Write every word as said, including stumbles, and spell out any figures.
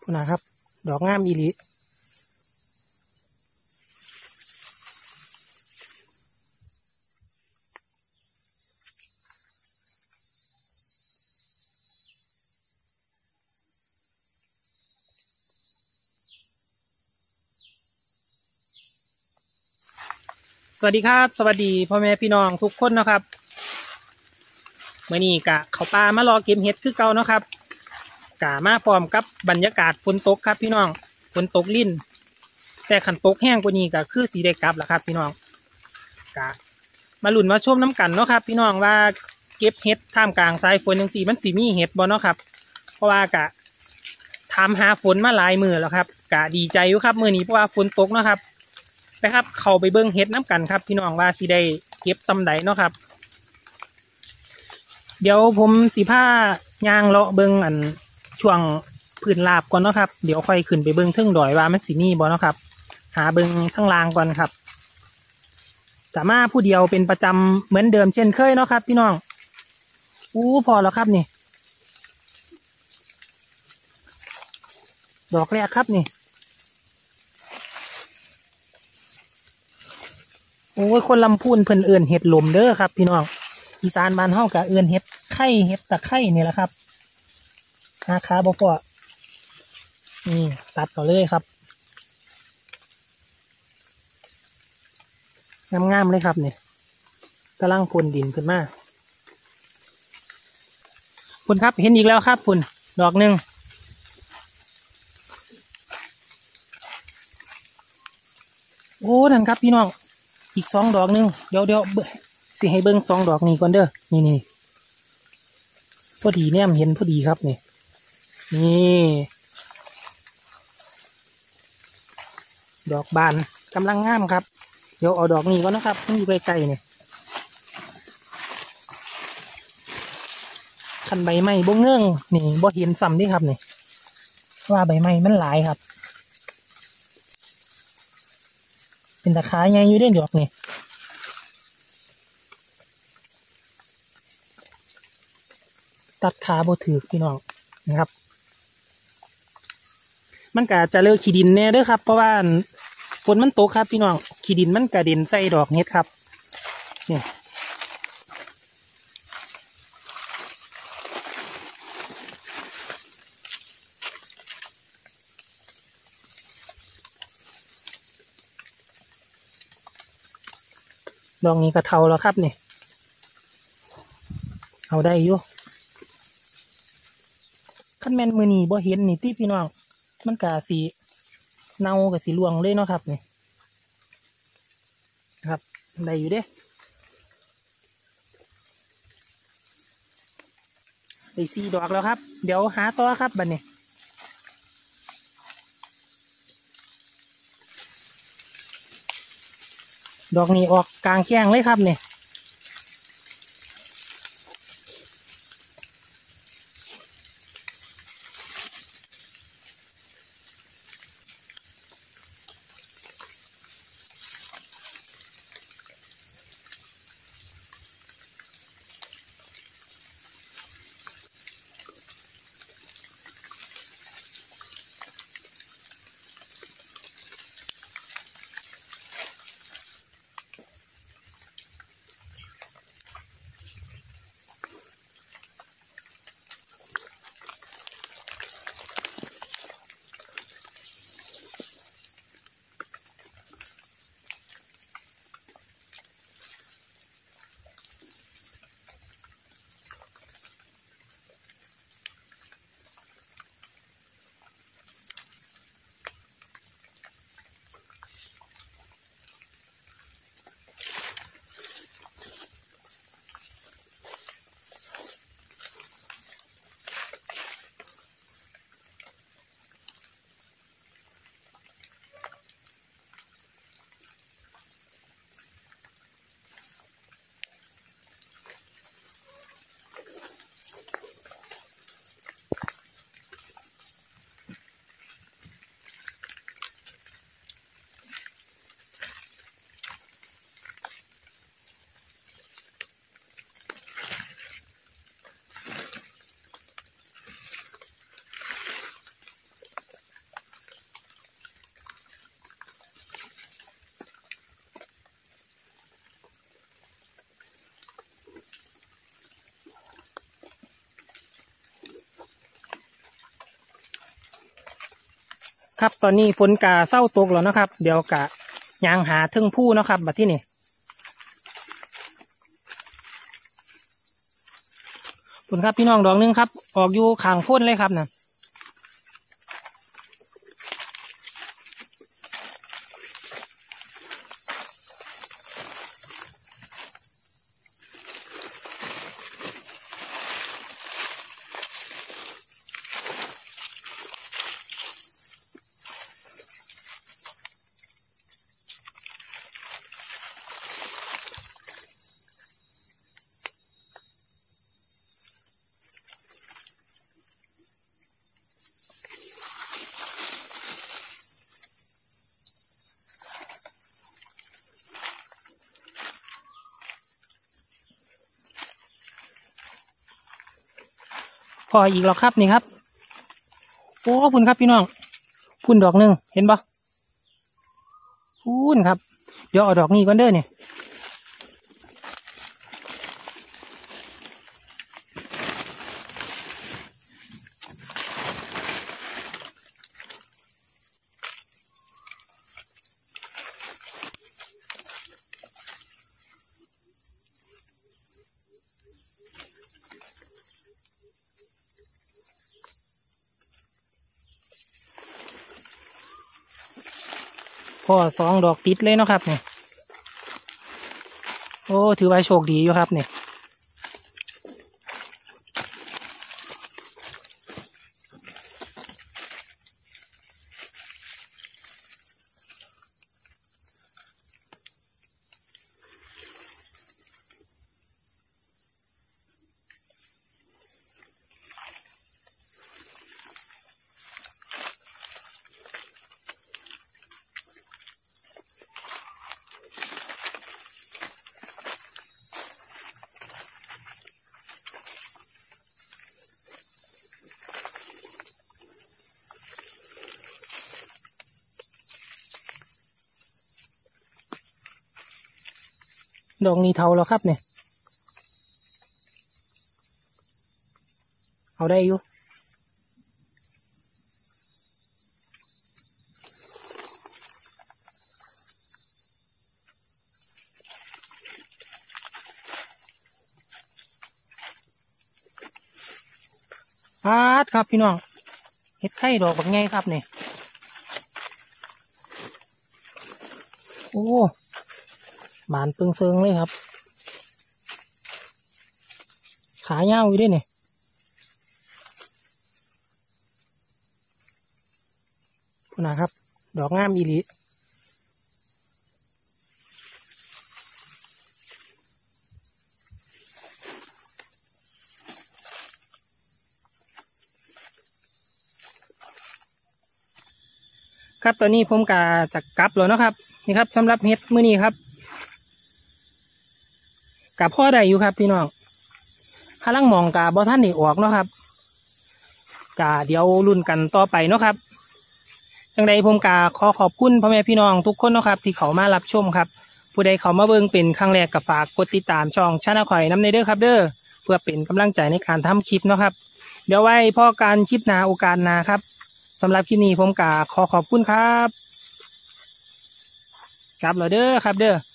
คุณนะครับดอกงามอีหลีสวัสดีครับสวัสดีพ่อแม่พี่น้องทุกคนนะครับเมื่อนี้กะเขาป่ามารอเก็บเห็ดคือเก่าเนาะครับกะมาพร้อมกับบรรยากาศฝนตกครับพี่น้องฝนตกลิ่นแต่ขันตกแห้งกว่านี้ก็คือสีได้กลับแล้วครับพี่น้องกะมาลุ้นมาชมน้ำกันเนาะครับพี่น้องว่าเก็บเห็ดท่ามกลางสายฝนยังสีมันสีมีเห็ดบ่เนาะครับเพราะว่ากะทำหาฝนมาหลายมือแล้วครับกะดีใจอยู่ครับมือนี้เพราะว่าฝนตกเนาะครับไปครับเข้าไปเบิ้งเห็ดน้ำกันครับพี่น้องว่าสีได้เก็บตำใดเนาะครับเดี๋ยวผมสีผ้ายางเลาะเบิ้งอันช่วงพื้นราบก่อนเนาะครับเดี๋ยวค่อยขึ้นไปเบิ้งทึ่งดอยว่ามันสีมีบ่เนาะครับหาเบิ้งข้างล่างก่อนครับแต่มาผู้เดียวเป็นประจำเหมือนเดิมเช่นเคยเนาะครับพี่น้องอู้พอแล้วครับนี่ดอกแรกครับนี่โอ้ยคนลำพูนเพิ่นเอื่นเห็ดหลมเด้อครับพี่น้องอีสานบ้านเฮากะเอื่นเห็ดไข่เห็ดตะไคร่นี่แหละครับหาขาบ่พอนี่ตัดต่อเลยครับงามๆเลยครับเนี่ยกำลังพ่นดินขึ้นมาคุณครับเห็นอีกแล้วครับคุณดอกหนึ่งโอ้นั่นครับพี่น้องอีกสองดอกหนึ่งเดี๋ยวเดี๋ยวสิให้เบิ้งสองดอกนี้ก่อนเด้อนี่นี่พอดีเนี่ยเห็นพอดีครับนี่นี่ดอกบานกำลังงามครับเดี๋ยวเอาดอกนี้ก่อนนะครับมันอยู่ใกล้ๆเนี่ยคันใบไม้บ่เงื่องนี่บ่เห็นซ้ำดิครับนี่ว่าใบไม้มันหลายครับเป็นตะขาใหญ่อยู่เด้ดอกนี่ตัดขาบ่ถือพี่น้องนะครับมันก็จะเลือกขี้ดินแน่เด้อครับเพราะว่าฝนมันตกครับพี่น้องขี้ดินมันกระเด็นใส่ดอกเห็ดครับเนี่ยดอกนี้ก็เท่าแล้วครับเนี่ยเอาได้อยู่ขั้นแมนมือนีบ่เห็นนี่ที่พี่น้องมันกะสีเน่ากับสีลวงเลยเนาะครับนี่ครับได้อยู่เด้ได้สี่ดอกแล้วครับเดี๋ยวหาต่อครับบัดนี้ดอกนี้ออกกลางแจ้งเลยครับเนี่ยครับตอนนี้ฝนกาเศร้าตกแล้วนะครับเดี๋ยวกะยางหาทึ่งผู้นะครับบัดที่นี่คุณครับพี่น้องดอกนึงครับออกอยู่ข้างพ้นเลยครับนะพออีกแล้วครับนี่ครับโอ้คุณครับพี่น้องพุ่นดอกหนึ่งเห็นปะพุ่นครับเดี๋ยวเอาดอกนี้ก่อนเด้อเนี่ยพอสองดอกติดเลยเนาะครับเนี่ยโอ้ถือว่าโชคดีอยู่ครับเนี่ยดอกนี้เทาแล้วครับเนี่ยเอาได้อยู่ปาดครับพี่น้องเห็ดไข่ดอกแบบไงครับเนี่ยโอ้บานเปิงเซิงเลยครับขาเงาอยู่ด้วยเนี่ยคุณนะครับดอกงามอีหลีครับตอนนี้ผมกาจะกลับแล้วนะครับนี่ครับสำหรับเห็ดมื้อนี้ครับกับพ่อได้อยู่ครับพี่น้องพลังมองกาบอท่านนี่ออกเนาะครับกาเดี๋ยวรุ่นกันต่อไปเนาะครับจังใดผมกาขอขอบคุณพ่อแม่พี่น้องทุกคนเนาะครับที่เขามารับชมครับผู้ใดเขามาเบิ่งเป็นครั้งแรกก็ฝากกดติดตามช่องชาแนลข่อยน้ำในเด้อครับเด้อเพื่อเป็นกำลังใจในการทำคลิปเนาะครับเดี๋ยวไว้พ่อการคลิปหน้าโอกาสหน้าครับสำหรับคลิปนี้ผมกาขอขอบคุณครับกลับแล้วเด้อครับเด้อ